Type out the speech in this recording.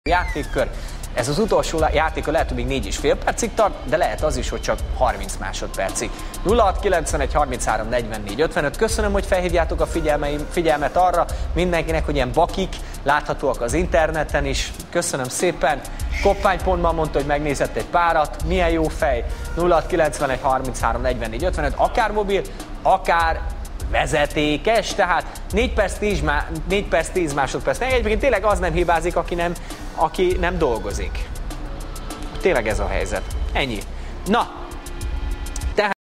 Játékkör. Ez az utolsó játéka lehet, hogy még 4,5 percig tart, de lehet az is, hogy csak 30 másodpercig. 0691 33 44 55. Köszönöm, hogy felhívjátok a figyelmet arra mindenkinek, hogy ilyen bakik láthatóak az interneten is. Köszönöm szépen. Koppánypontban mondta, hogy megnézett egy párat. Milyen jó fej. 0691 33 44 55. Akár mobil, akár vezetékes, tehát 4 perc 10 másodperc. Egyébként tényleg az nem hibázik, aki nem dolgozik. Tényleg ez a helyzet. Ennyi. Na,